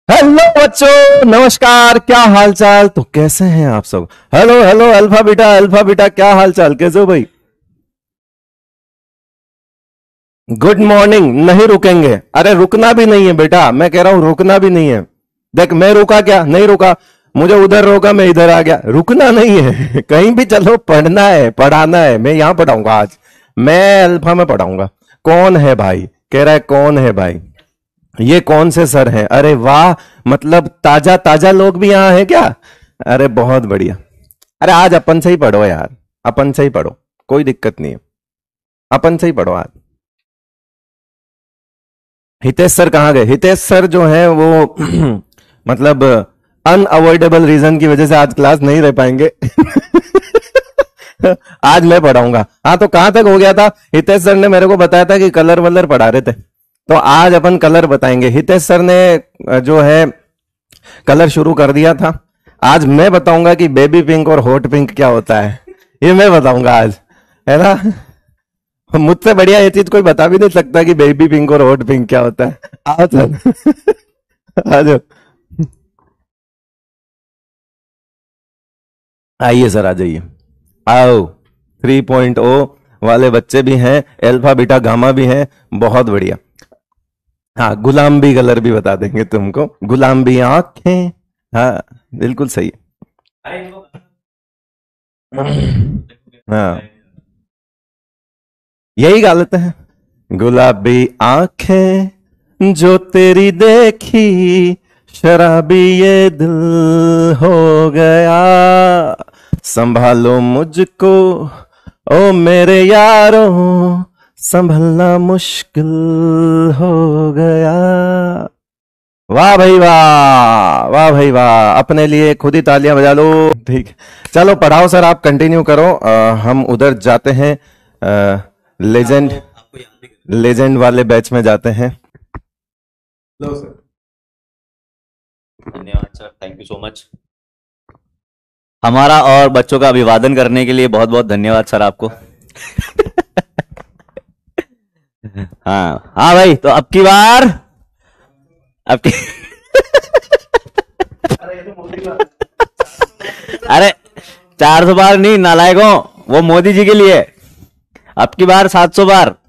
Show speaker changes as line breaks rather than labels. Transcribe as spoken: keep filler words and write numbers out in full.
Hello बच्चों, नमस्कार। क्या हाल चाल? तो कैसे हैं आप सब? हेलो हेलो अल्फा बेटा, अल्फा बेटा, क्या हाल चाल? कैसे हो भाई? Good morning. नहीं रुकेंगे? अरे रुकना भी नहीं है बेटा, मैं कह रहा हूं रुकना भी नहीं है। देख, मैं रुका क्या? नहीं रुका। मुझे उधर रोका, मैं इधर आ गया। रुकना नहीं है कहीं भी चलो, पढ़ना है, पढ़ाना है। मैं यहां पढ़ाऊंगा आज। मैं अल्फा में पढ़ाऊंगा। कौन है भाई? कह रहा है कौन है भाई? ये कौन से सर हैं? अरे वाह, मतलब ताजा ताजा लोग भी यहाँ हैं क्या? अरे बहुत बढ़िया। अरे आज अपन से ही पढ़ो यार, अपन से ही पढ़ो, कोई दिक्कत नहीं है। अपन से ही पढ़ो आज। हितेश सर कहाँ गए? हितेश सर जो है वो मतलब अनअवॉइडेबल रीजन की वजह से आज क्लास नहीं रह पाएंगे आज मैं पढ़ाऊंगा। हाँ, तो कहां तक हो गया था? हितेश सर ने मेरे को बताया था कि कलर वलर पढ़ा रहे थे, तो आज अपन कलर बताएंगे। हितेश सर ने जो है कलर शुरू कर दिया था। आज मैं बताऊंगा कि बेबी पिंक और हॉट पिंक क्या होता है। ये मैं बताऊंगा आज, है ना। मुझसे बढ़िया ये चीज कोई बता भी नहीं सकता कि बेबी पिंक और हॉट पिंक क्या होता है। आओ सर आ जाओ। आइए सर, आ जाइए। आओ। थ्री पॉइंट ओ वाले बच्चे भी हैं, अल्फा बीटा गामा भी हैं। बहुत बढ़िया। हाँ, गुलाबी कलर भी बता देंगे तुमको। गुलाबी आंखें। हाँ, बिल्कुल सही। हाँ, यही गलत है। गुलाबी आंखें जो तेरी देखी, शराबी ये दिल हो गया। संभालो मुझको ओ मेरे यारों, संभलना मुश्किल हो गया। वाह भाई वाह, वाह भाई वाह। अपने लिए खुद ही तालियां बजा लो। ठीक, चलो पढ़ाओ सर, आप कंटिन्यू करो। आ, हम उधर जाते हैं, लेजेंड लेजेंड वाले बैच में जाते हैं। लो सर।
धन्यवाद sir, thank you so much. हमारा और बच्चों का अभिवादन करने के लिए बहुत बहुत धन्यवाद सर आपको। हाँ हाँ भाई, तो अब की बार अब की अरे चार सौ बार नहीं नालायकों, वो मोदी जी के लिए। अब की बार सात सौ बार।